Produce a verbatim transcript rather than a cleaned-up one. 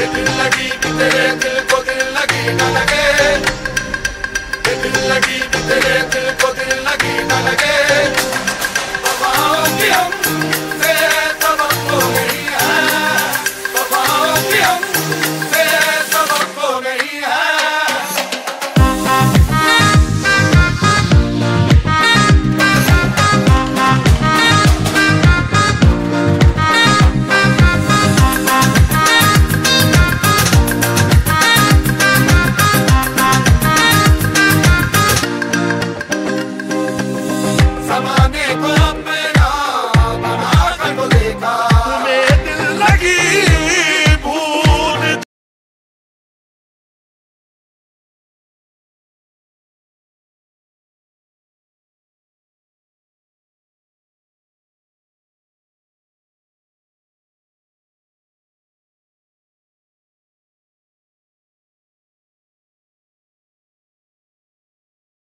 दिल लगी कि तेरे दिल को दिल लगी न लगे, दिल लगी कि तेरे दिल को दिल लगी न लगे। हवाओं की हम